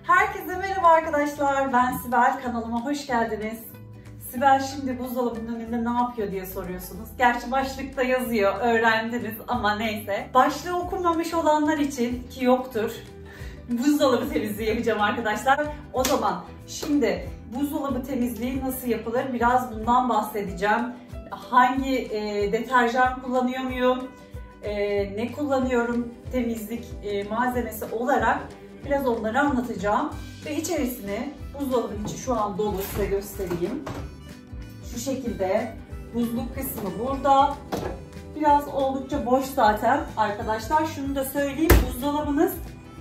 Herkese merhaba arkadaşlar. Ben Sibel. Kanalıma hoş geldiniz. Sibel şimdi buzdolabının önünde ne yapıyor diye soruyorsunuz. Gerçi başlıkta yazıyor, öğrendiniz ama neyse. Başlığı okunmamış olanlar için ki yoktur. Buzdolabı temizliği yapacağım arkadaşlar. O zaman şimdi buzdolabı temizliği nasıl yapılır? Biraz bundan bahsedeceğim. Hangi deterjan kullanıyor muyum? Ne kullanıyorum temizlik malzemesi olarak biraz onları anlatacağım. Ve içerisini, buzdolabının içi şu an dolu, size göstereyim. Şu şekilde buzluk kısmı burada. Biraz oldukça boş zaten arkadaşlar. Şunu da söyleyeyim, buzdolabınız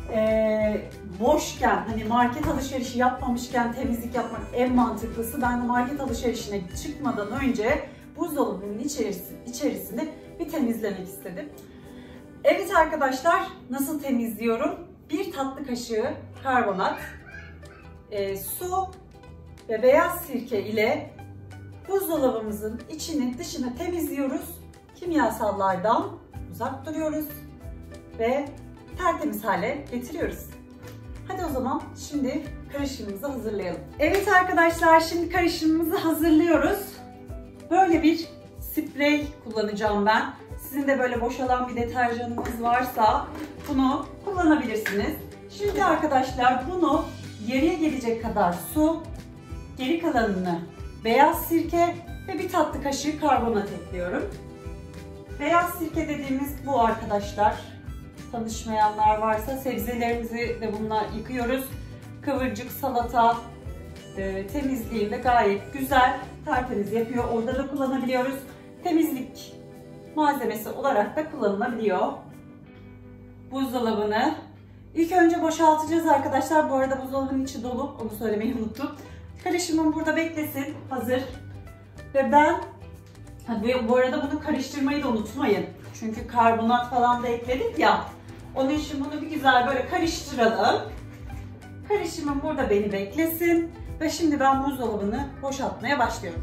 boşken, hani market alışverişi yapmamışken temizlik yapmak en mantıklısı. Ben de market alışverişine çıkmadan önce buzdolabının içerisini bir temizlemek istedim. Evet arkadaşlar, nasıl temizliyorum? 1 tatlı kaşığı karbonat, su ve beyaz sirke ile buzdolabımızın içini dışını temizliyoruz. Kimyasallardan uzak duruyoruz ve tertemiz hale getiriyoruz. Hadi o zaman şimdi karışımımızı hazırlayalım. Evet arkadaşlar, şimdi karışımımızı hazırlıyoruz. Böyle bir sprey kullanacağım ben. Sizin de böyle boşalan bir deterjanınız varsa bunu kullanabilirsiniz. Şimdi arkadaşlar bunu yarıya gelecek kadar su, geri kalanını beyaz sirke ve 1 tatlı kaşığı karbonat ekliyorum. Beyaz sirke dediğimiz bu arkadaşlar. Tanışmayanlar varsa sebzelerimizi de bununla yıkıyoruz. Kıvırcık, salata temizliğinde gayet güzel, tertemiz yapıyor. Orada da kullanabiliyoruz. Temizlik malzemesi olarak da kullanılabiliyor. Buzdolabını ilk önce boşaltacağız arkadaşlar. Bu arada buzdolabının içi dolu. Onu söylemeyi unuttum. Karışımım burada beklesin. Hazır. Ve ben bu arada bunu karıştırmayı da unutmayın. Çünkü karbonat falan da ekledik ya. Onun için bunu bir güzel böyle karıştıralım. Karışımım burada beni beklesin. Ve şimdi ben buzdolabını boşaltmaya başlıyorum.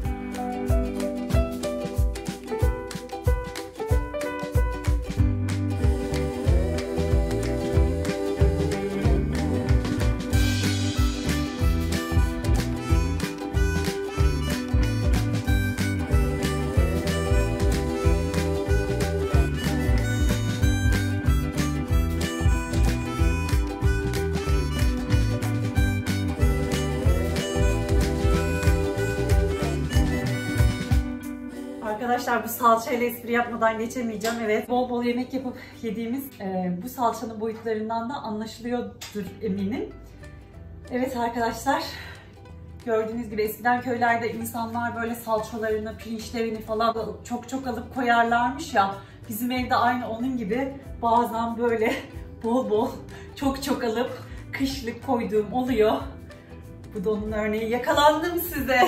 Arkadaşlar bu salçayla espri yapmadan geçemeyeceğim. Evet, bol bol yemek yapıp yediğimiz bu salçanın boyutlarından da anlaşılıyordur eminim. Evet arkadaşlar, gördüğünüz gibi eskiden köylerde insanlar böyle salçalarını, pirinçlerini falan çok alıp koyarlarmış ya. Bizim evde aynı onun gibi bazen böyle bol bol çok alıp kışlık koyduğum oluyor. Bu da onun örneği. Yakalandım size.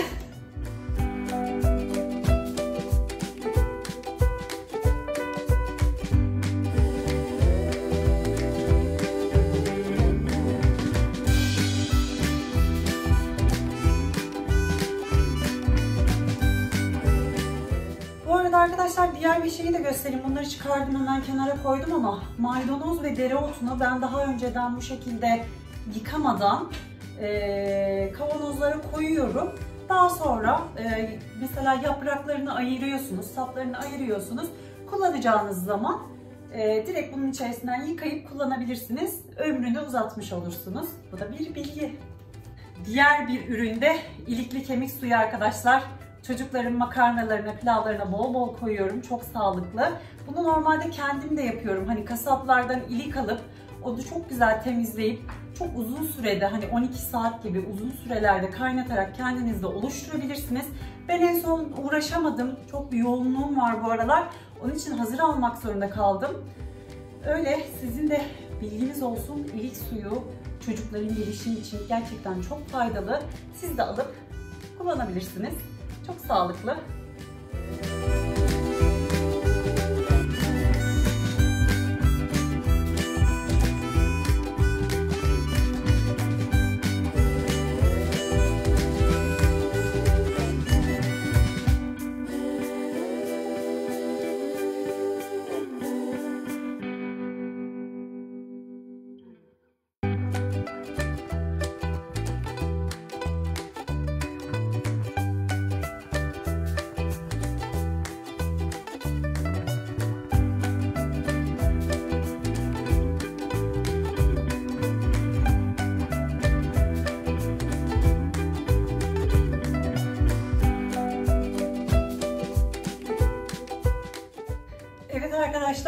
Arkadaşlar diğer bir şeyi de göstereyim. Bunları çıkardım, hemen kenara koydum ama maydanoz ve dereotunu ben daha önceden bu şekilde yıkamadan kavanozlara koyuyorum. Daha sonra mesela yapraklarını ayırıyorsunuz, saplarını ayırıyorsunuz. Kullanacağınız zaman direkt bunun içerisinden yıkayıp kullanabilirsiniz. Ömrünü uzatmış olursunuz. Bu da bir bilgi. Diğer bir üründe ilikli kemik suyu arkadaşlar. Çocukların makarnalarına, pilavlarına bol bol koyuyorum. Çok sağlıklı. Bunu normalde kendim de yapıyorum. Hani kasaplardan ilik alıp onu çok güzel temizleyip çok uzun sürede, hani 12 saat gibi uzun sürelerde kaynatarak kendiniz de oluşturabilirsiniz. Ben en son uğraşamadım. Çok bir yoğunluğum var bu aralar. Onun için hazır almak zorunda kaldım. Öyle, sizin de bilginiz olsun. İlik suyu çocukların gelişimi için gerçekten çok faydalı. Siz de alıp kullanabilirsiniz. Çok sağlıklı.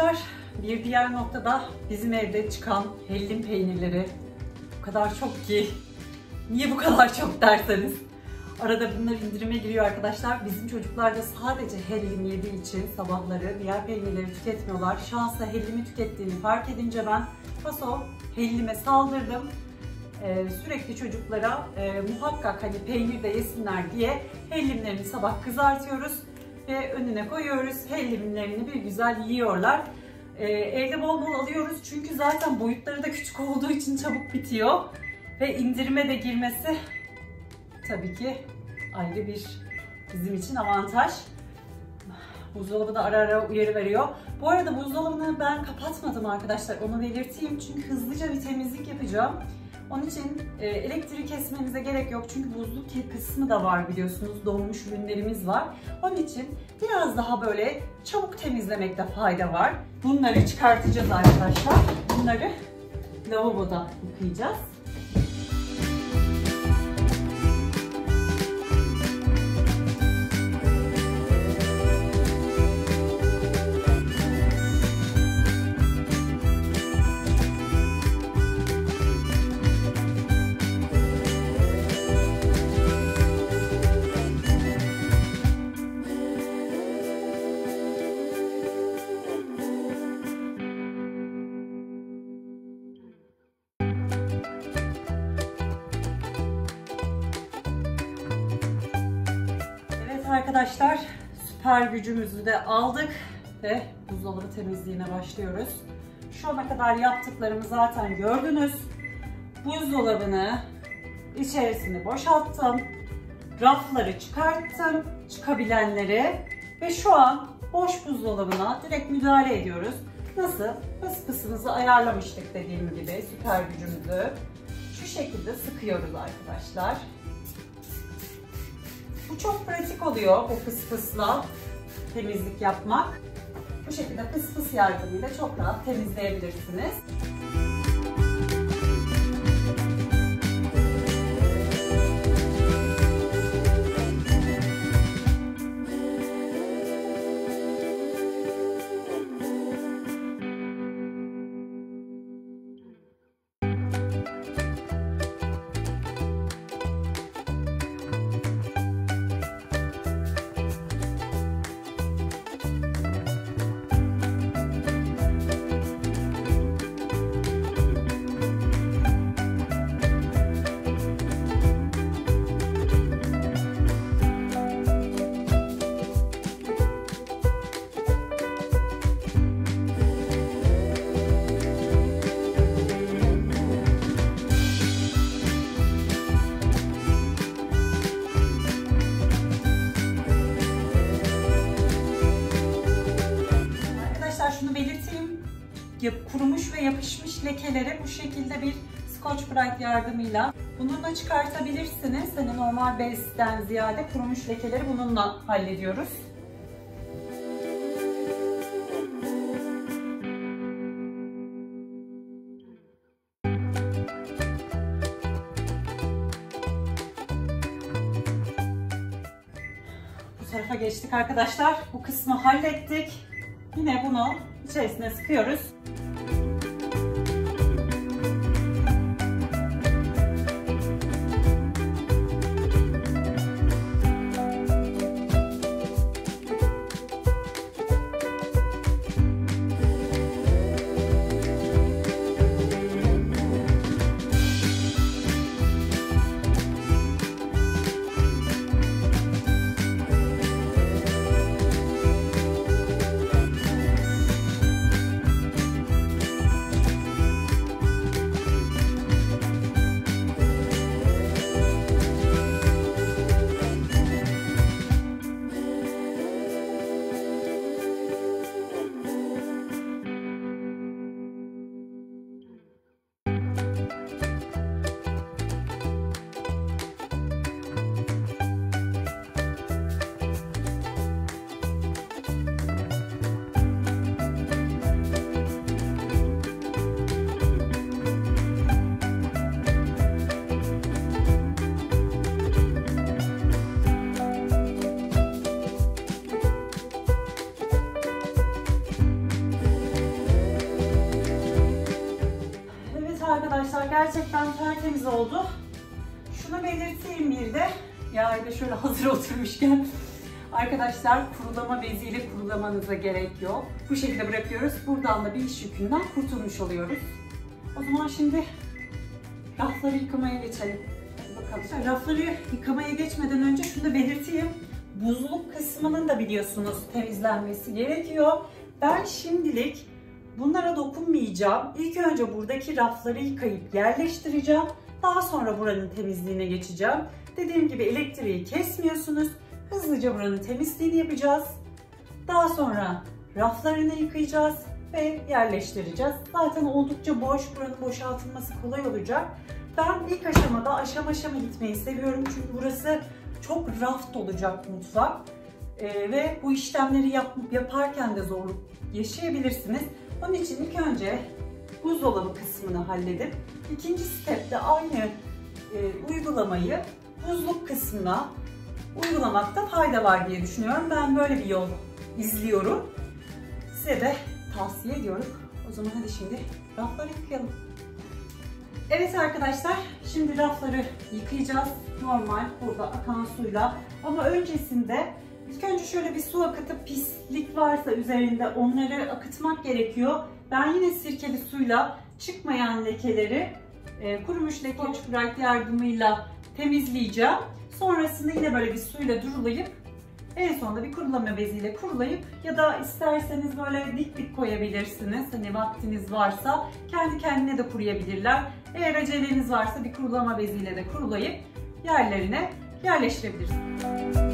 arkadaşlar, bir diğer noktada bizim evde çıkan hellim peynirleri o kadar çok ki, niye bu kadar çok derseniz, arada bunlar indirime giriyor arkadaşlar. Bizim çocuklar da sadece hellim yediği için sabahları diğer peynirleri tüketmiyorlar. Şansa hellimi tükettiğini fark edince ben paso hellime saldırdım. Sürekli çocuklara muhakkak hani peynir de yesinler diye hellimlerini sabah kızartıyoruz ve önüne koyuyoruz. Hellimlerini bir güzel yiyorlar. Evde bol bol alıyoruz çünkü zaten boyutları da küçük olduğu için çabuk bitiyor. Ve indirime de girmesi tabii ki ayrı bir bizim için avantaj. Buzdolabı da ara ara uyarı veriyor. Bu arada buzdolabını ben kapatmadım arkadaşlar, onu belirteyim çünkü hızlıca bir temizlik yapacağım. Onun için elektriği kesmenize gerek yok çünkü buzluk kısmı da var biliyorsunuz, donmuş ürünlerimiz var. Onun için biraz daha böyle çabuk temizlemekte fayda var. Bunları çıkartacağız arkadaşlar. Bunları lavaboda yıkayacağız. Arkadaşlar, süper gücümüzü de aldık ve buzdolabı temizliğine başlıyoruz. Şu ana kadar yaptıklarımı zaten gördünüz. Buzdolabını içerisini boşalttım. Rafları çıkarttım, çıkabilenleri ve şu an boş buzdolabına direkt müdahale ediyoruz. Nasıl? Fıspısımızı ayarlamıştık dediğim gibi, süper gücümüzü. Şu şekilde sıkıyoruz arkadaşlar. Bu çok pratik oluyor, bu fıspısla temizlik yapmak. Bu şekilde fıspıs yardımıyla çok rahat temizleyebilirsiniz. Şunu belirteyim, kurumuş ve yapışmış lekeleri bu şekilde bir Scotch Brite yardımıyla bununla çıkartabilirsiniz. Hani normal bezden ziyade kurumuş lekeleri bununla hallediyoruz. Bu tarafa geçtik arkadaşlar. Bu kısmı hallettik. Yine bunu içerisine sıkıyoruz. tertemiz oldu. Şunu belirteyim bir de. Ya bir de şöyle hazır oturmuşken. Arkadaşlar kurulama beziyle kurulamanıza gerek yok. Bu şekilde bırakıyoruz. Buradan da bir iş yükünden kurtulmuş oluyoruz. O zaman şimdi rafları yıkamaya geçelim. Hadi bakalım. Rafları yıkamaya geçmeden önce şunu da belirteyim. Buzluk kısmının da biliyorsunuz temizlenmesi gerekiyor. Ben şimdilik bunlara dokunmayacağım. İlk önce buradaki rafları yıkayıp yerleştireceğim. Daha sonra buranın temizliğine geçeceğim. Dediğim gibi elektriği kesmiyorsunuz. Hızlıca buranın temizliğini yapacağız. Daha sonra raflarını yıkayacağız ve yerleştireceğiz. Zaten oldukça boş, buranın boşaltılması kolay olacak. Ben ilk aşamada aşama aşama gitmeyi seviyorum. Çünkü burası çok raft olacak mutfak. Ve bu işlemleri yaparken de zorluk yaşayabilirsiniz. Onun için ilk önce buzdolabı kısmını halledip ikinci stepte aynı uygulamayı buzluk kısmına uygulamakta fayda var diye düşünüyorum. Ben böyle bir yol izliyorum. Size de tavsiye ediyorum. O zaman hadi şimdi rafları yıkayalım. Evet arkadaşlar, şimdi rafları yıkayacağız. Normal burada akan suyla. Ama öncesinde ilk önce şöyle bir su akıtıp pislik varsa üzerinde onları akıtmak gerekiyor. Ben yine sirkeli suyla çıkmayan lekeleri kurumuş leke Scotch-Brite yardımıyla temizleyeceğim. Sonrasında yine böyle bir suyla durulayıp en sonunda bir kurulama beziyle kurulayıp ya da isterseniz böyle dik dik koyabilirsiniz. Hani vaktiniz varsa kendi kendine de kuruyabilirler. Eğer aceleniz varsa bir kurulama beziyle de kurulayıp yerlerine yerleştirebilirsiniz.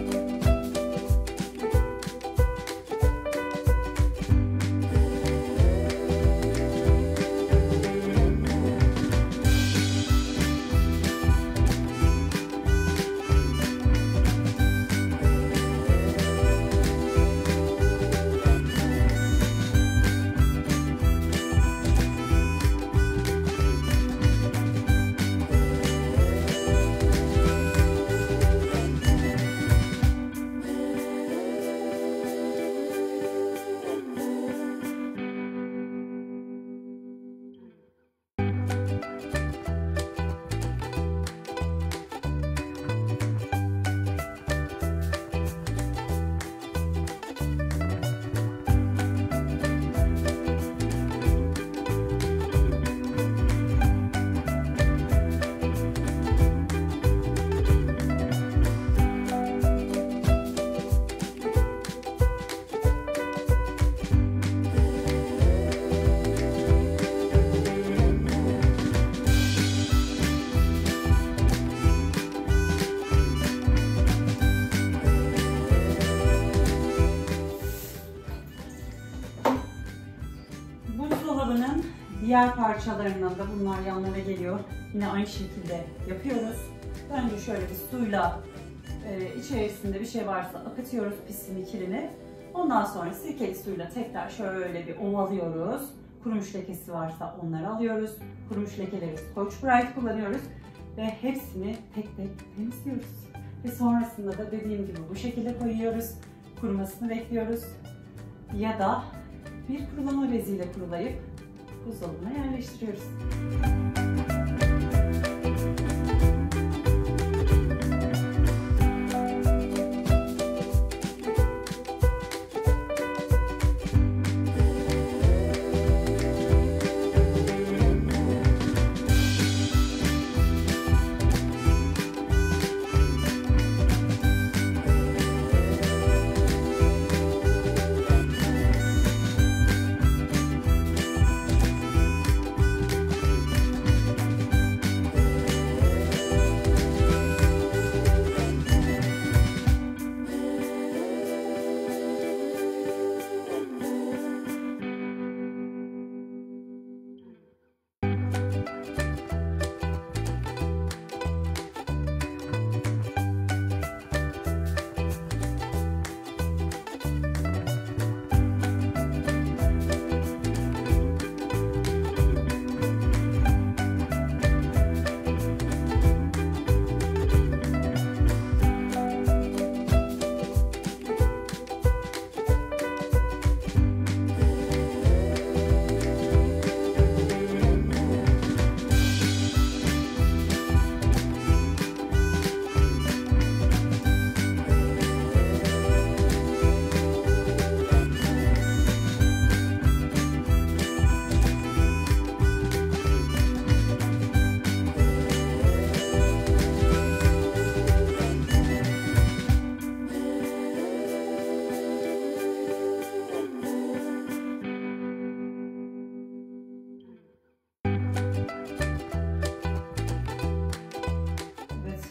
Diğer parçalarından da bunlar yanlara geliyor. Yine aynı şekilde yapıyoruz. Önce şöyle bir suyla içerisinde bir şey varsa akıtıyoruz pisini, kirini. Ondan sonra sirkeli suyla tekrar şöyle bir ovalıyoruz. Kurumuş lekesi varsa onları alıyoruz. Kurumuş lekeleri Scotch-Brite kullanıyoruz. Ve hepsini tek tek temizliyoruz. Ve sonrasında da dediğim gibi bu şekilde koyuyoruz. Kurumasını bekliyoruz. Ya da bir kurulama beziyle kurulayıp buzdolabına yerleştiriyoruz.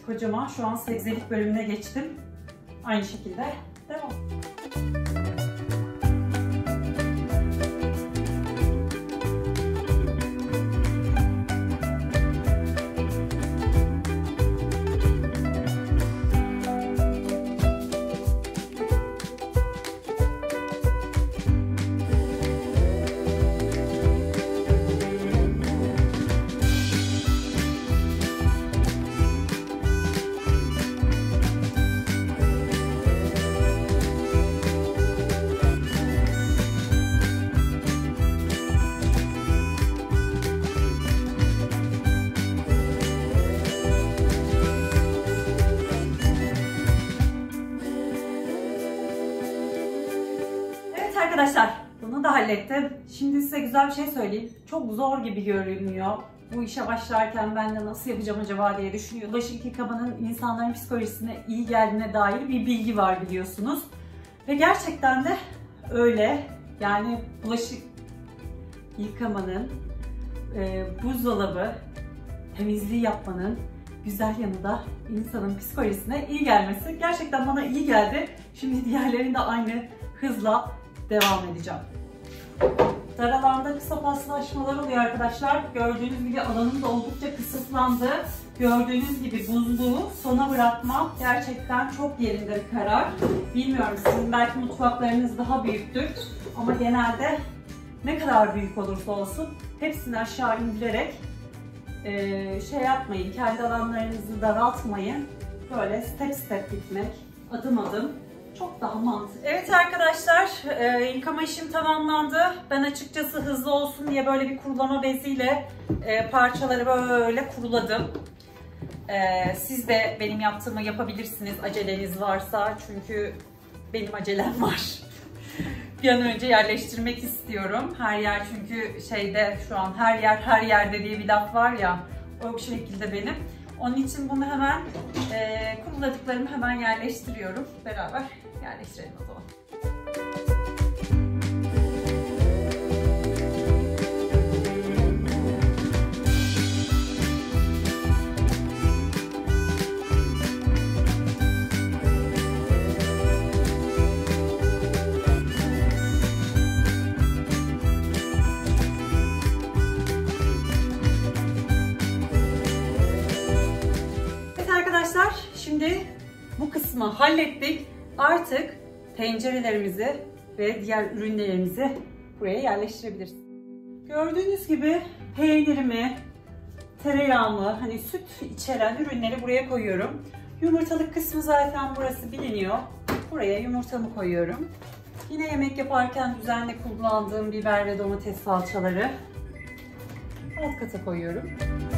kocaman. Şu an sebzelik bölümüne geçtim. Aynı şekilde devam. Arkadaşlar bunu da hallettim. Şimdi size güzel bir şey söyleyeyim. Çok zor gibi görünüyor. Bu işe başlarken ben de nasıl yapacağım acaba diye düşünüyorum. Bulaşık yıkamanın insanların psikolojisine iyi geldiğine dair bir bilgi var biliyorsunuz. Ve gerçekten de öyle. Yani bulaşık yıkamanın, buzdolabı temizliği yapmanın güzel yanı da insanın psikolojisine iyi gelmesi. Gerçekten bana iyi geldi. Şimdi diğerlerini de aynı hızla devam edeceğim. Dar alanda kısa paslaşmalar oluyor arkadaşlar. Gördüğünüz gibi alanım da oldukça kısıtlandı. Gördüğünüz gibi buzluğu sona bırakmam gerçekten çok yerinde bir karar. Bilmiyorum, sizin belki mutfaklarınız daha büyüktür. Ama genelde ne kadar büyük olursa olsun hepsini aşağı indirerek şey yapmayın. Kendi alanlarınızı daraltmayın. Böyle step step gitmek, adım adım. Çok daha mantıklı. Evet arkadaşlar, yıkama işim tamamlandı. Ben açıkçası hızlı olsun diye böyle bir kurulama beziyle parçaları böyle kuruladım. Siz de benim yaptığımı yapabilirsiniz aceleniz varsa. Çünkü benim acelem var. Bir an önce yerleştirmek istiyorum. Her yer çünkü şeyde şu an her yer her yerde diye bir laf var ya. O şekilde benim. Onun için bunu hemen kuruladıklarımı hemen yerleştiriyorum. Beraber yerleştirelim o zaman. Evet arkadaşlar, şimdi bu kısmı hallettik. Artık tencerelerimizi ve diğer ürünlerimizi buraya yerleştirebiliriz. Gördüğünüz gibi peynirimi, tereyağımı, hani süt içeren ürünleri buraya koyuyorum. Yumurtalık kısmı zaten burası biliniyor. Buraya yumurtamı koyuyorum. Yine yemek yaparken düzenli kullandığım biber ve domates salçaları alt kata koyuyorum.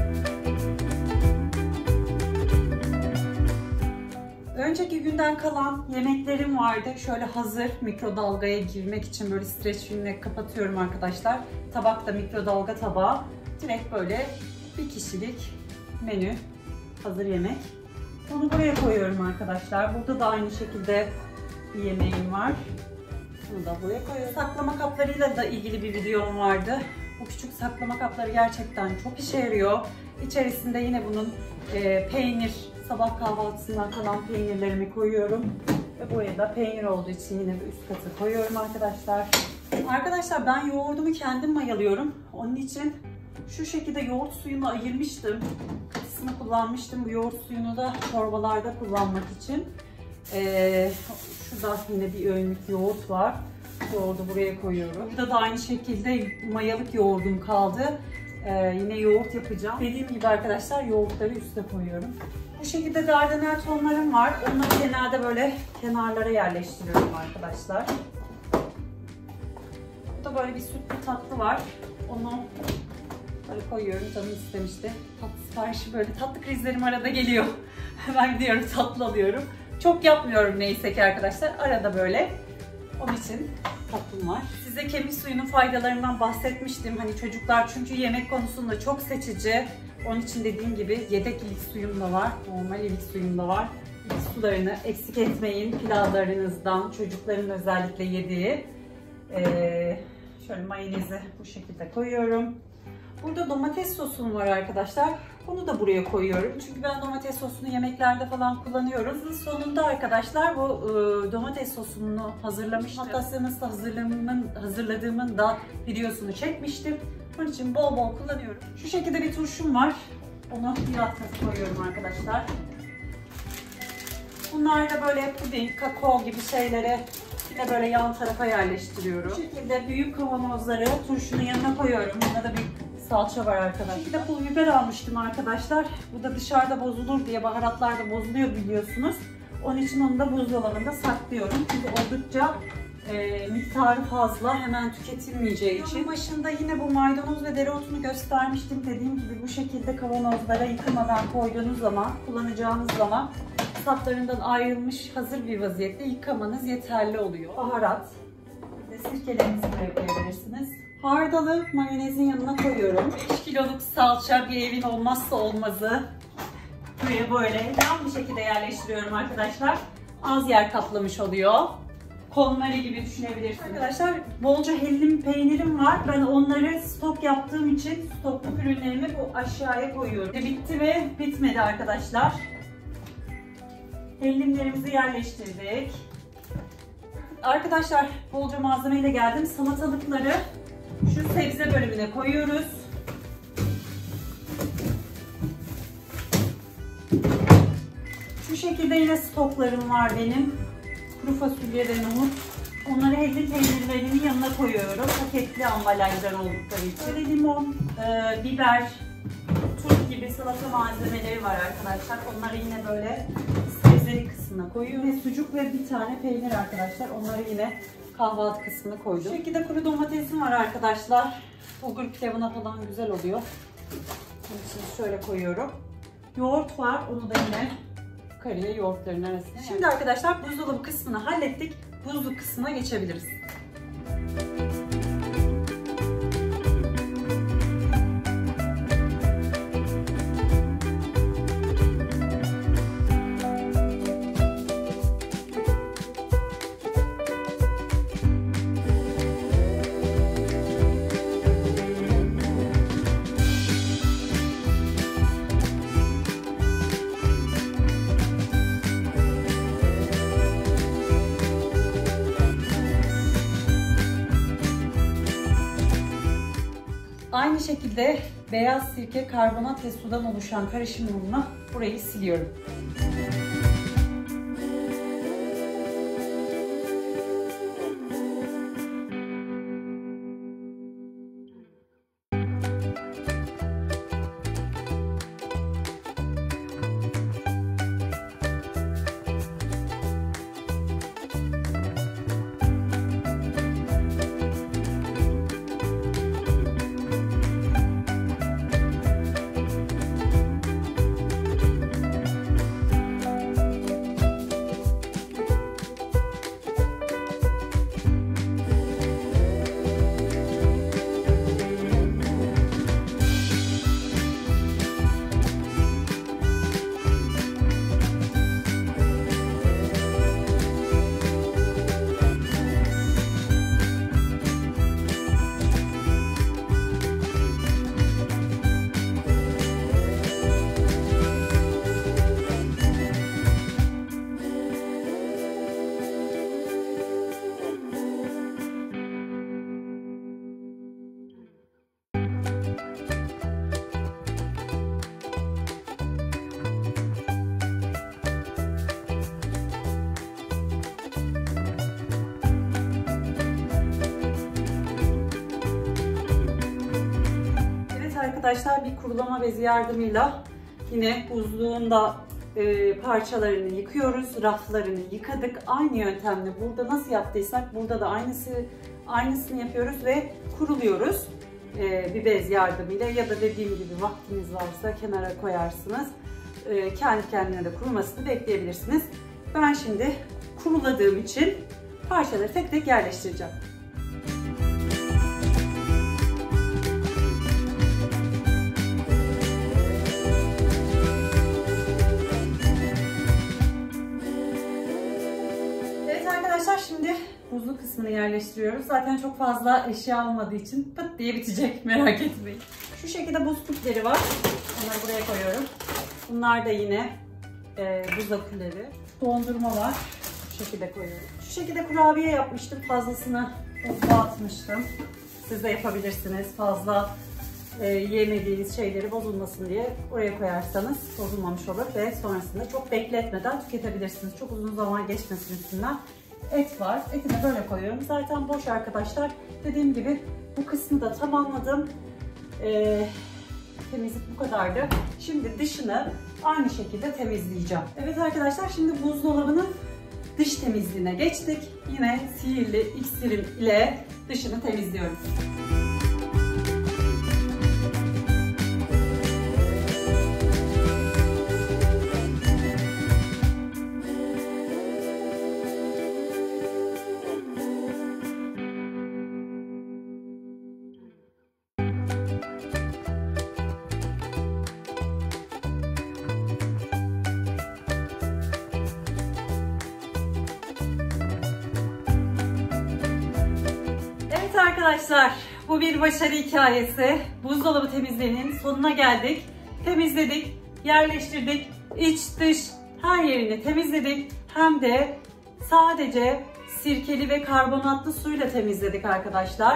Önceki günden kalan yemeklerim vardı. Şöyle hazır mikrodalgaya girmek için böyle streç filmle kapatıyorum arkadaşlar. Tabak da mikrodalga tabağı. Direkt böyle bir kişilik menü, hazır yemek. Onu buraya koyuyorum arkadaşlar. Burada da aynı şekilde bir yemeğim var. Bunu da buraya koyuyorum. Saklama kaplarıyla da ilgili bir videom vardı. Bu küçük saklama kapları gerçekten çok işe yarıyor. İçerisinde yine bunun peynir, sabah kahvaltısından kalan peynirlerimi koyuyorum. Ve buraya da peynir olduğu için yine bir üst katı koyuyorum arkadaşlar. Arkadaşlar ben yoğurdumu kendim mayalıyorum. Onun için şu şekilde yoğurt suyunu ayırmıştım. Kısmını kullanmıştım. Bu yoğurt suyunu da çorbalarda kullanmak için. Şurada yine bir öğünlük yoğurt var. Yoğurdu buraya koyuyorum. Burada da aynı şekilde mayalık yoğurdum kaldı. Yine yoğurt yapacağım. Dediğim gibi arkadaşlar yoğurtları üste koyuyorum. Bu şekilde dardanel tonlarım var. Onları genelde böyle kenarlara yerleştiriyorum arkadaşlar. Burada böyle bir sütlü tatlı var. Onu böyle koyuyorum. Canım istemişti. Tatlı siparişi böyle tatlı krizlerim arada geliyor. Hemen gidiyorum tatlı alıyorum. Çok yapmıyorum neyse ki arkadaşlar. Arada böyle. Onun için tatlım var. Size kemik suyunun faydalarından bahsetmiştim. Hani çocuklar çünkü yemek konusunda çok seçici. Onun için dediğim gibi yedek ilik suyum da var. Normal ilik suyum da var. İlik sularını eksik etmeyin pilavlarınızdan. Çocukların özellikle yediği. Şöyle mayonezi bu şekilde koyuyorum. Burada domates sosum var arkadaşlar. Onu da buraya koyuyorum. Çünkü ben domates sosunu yemeklerde falan kullanıyorum. Sonunda arkadaşlar bu domates sosunu hazırlamıştım. Hatta size nasıl hazırladığımın da videosunu çekmiştim. Bunun için bol bol kullanıyorum. Şu şekilde bir turşum var. Onu bir alt kata koyuyorum arkadaşlar. Bunlar da böyle puding, kakao gibi şeylere yine böyle yan tarafa yerleştiriyorum. Bu şekilde büyük kavanozları turşunun yanına koyuyorum. Bunda da bir salça var arkadaşlar. Bir de pul biber almıştım arkadaşlar. Bu da dışarıda bozulur diye, baharatlar da bozuluyor biliyorsunuz. Onun için onu da buzdolabında saklıyorum. Çünkü oldukça miktarı fazla, hemen tüketilmeyeceği için. Başında yine bu maydanoz ve dereotunu göstermiştim. Dediğim gibi bu şekilde kavanozlara yıkamadan koyduğunuz zaman, kullanacağınız zaman saplarından ayrılmış hazır bir vaziyette yıkamanız yeterli oluyor. Baharat ve sirkelerinizi buraya koyabilirsiniz. Hardalı mayonezin yanına koyuyorum. 5 kiloluk salça bir evin olmazsa olmazı. Buraya böyle yan bir şekilde yerleştiriyorum arkadaşlar. Az yer kaplamış oluyor. Konmari gibi düşünebilirsiniz. Arkadaşlar bolca hellim peynirim var. Ben onları stok yaptığım için stokluk ürünlerimi bu aşağıya koyuyorum. Bitti ve bitmedi arkadaşlar. Hellimlerimizi yerleştirdik. Arkadaşlar bolca malzemeyle geldim. Salatalıkları şu sebze bölümüne koyuyoruz. Şu şekilde yine stoklarım var benim. Kuru fasulye ve nohut. Onları hellim peynirlerinin yanına koyuyorum. Paketli ambalajlar oldukları için. Limon, biber, turp gibi salata malzemeleri var arkadaşlar. Onları yine böyle sebzeli kısmına koyuyorum. Ve sucuk ve bir tane peynir arkadaşlar. Onları yine kahvaltı kısmına koydum. Şu şekilde kuru domatesim var arkadaşlar. Bulgur pilavına falan güzel oluyor. Şimdi şöyle koyuyorum. Yoğurt var. Onu da yine yukarıya yoğurtların arasına. Şimdi arkadaşlar buzdolabı kısmını hallettik. Buzluk kısmına geçebiliriz. Aynı şekilde beyaz sirke, karbonat ve sudan oluşan karışımımla burayı siliyorum. Arkadaşlar bir kurulama bezi yardımıyla yine buzluğun da parçalarını yıkıyoruz. Raflarını yıkadık. Aynı yöntemle burada nasıl yaptıysak burada da aynısını yapıyoruz ve kuruluyoruz. Bir bez yardımıyla ya da dediğim gibi vaktiniz varsa kenara koyarsınız. Kendi kendine de kurumasını bekleyebilirsiniz. Ben şimdi kuruladığım için parçaları tek tek yerleştireceğim. Şimdi buzlu kısmını yerleştiriyoruz. Zaten çok fazla eşya olmadığı için pıt diye bitecek, merak etmeyin. Şu şekilde buz küpleri var. Onları buraya koyuyorum. Bunlar da yine buz aküleri. Dondurma var. Şu şekilde koyuyorum. Şu şekilde kurabiye yapmıştım. Fazlasını buzluğa atmıştım. Siz de yapabilirsiniz. Fazla yemediğiniz şeyleri bozulmasın diye oraya koyarsanız bozulmamış olur ve sonrasında çok bekletmeden tüketebilirsiniz. Çok uzun zaman geçmesin üstünden. Et var. Eti de böyle koyuyorum. Zaten boş arkadaşlar. Dediğim gibi bu kısmı da tamamladım. Temizlik bu kadardı. Şimdi dışını aynı şekilde temizleyeceğim. Evet arkadaşlar, şimdi buzdolabının dış temizliğine geçtik. Yine sihirli iksirim ile dışını temizliyorum. Arkadaşlar, bu bir başarı hikayesi. Buzdolabı temizliğinin sonuna geldik. Temizledik, yerleştirdik, iç dış her yerini temizledik. Hem de sadece sirkeli ve karbonatlı suyla temizledik arkadaşlar.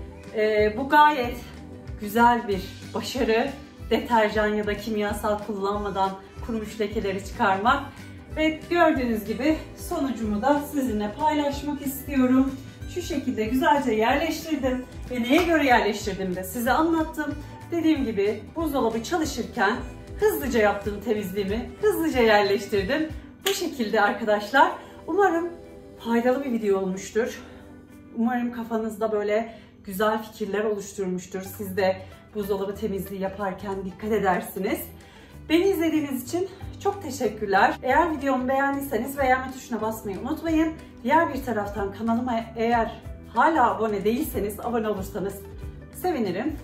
Bu gayet güzel bir başarı. Deterjan ya da kimyasal kullanmadan kurumuş lekeleri çıkarmak. Ve gördüğünüz gibi sonucumu da sizinle paylaşmak istiyorum. Şu şekilde güzelce yerleştirdim ve neye göre yerleştirdim de size anlattım. Dediğim gibi buzdolabı çalışırken hızlıca yaptığım temizliğimi hızlıca yerleştirdim. Bu şekilde arkadaşlar. Umarım faydalı bir video olmuştur. Umarım kafanızda böyle güzel fikirler oluşturmuştur. Siz de buzdolabı temizliği yaparken dikkat edersiniz. Beni izlediğiniz için çok teşekkürler. Eğer videomu beğendiyseniz beğenme tuşuna basmayı unutmayın. Diğer bir taraftan kanalıma eğer hala abone değilseniz abone olursanız sevinirim.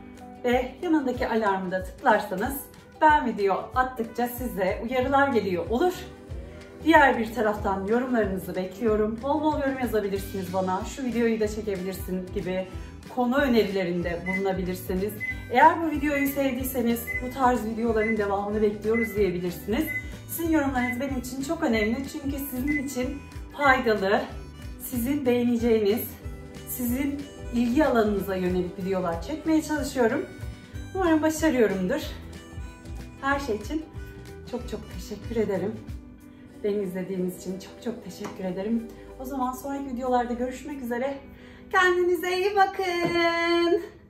Ve yanındaki alarmı da tıklarsanız ben video attıkça size uyarılar geliyor olur. Diğer bir taraftan yorumlarınızı bekliyorum. Bol bol yorum yazabilirsiniz bana. Şu videoyu da çekebilirsin gibi konu önerilerinde bulunabilirsiniz. Eğer bu videoyu sevdiyseniz bu tarz videoların devamını bekliyoruz diyebilirsiniz. Sizin yorumlarınız benim için çok önemli çünkü sizin için faydalı, sizin beğeneceğiniz, sizin ilgi alanınıza yönelik videolar çekmeye çalışıyorum. Umarım başarıyorumdur. Her şey için çok çok teşekkür ederim. Beni izlediğiniz için çok çok teşekkür ederim. O zaman sonraki videolarda görüşmek üzere. Kendinize iyi bakın.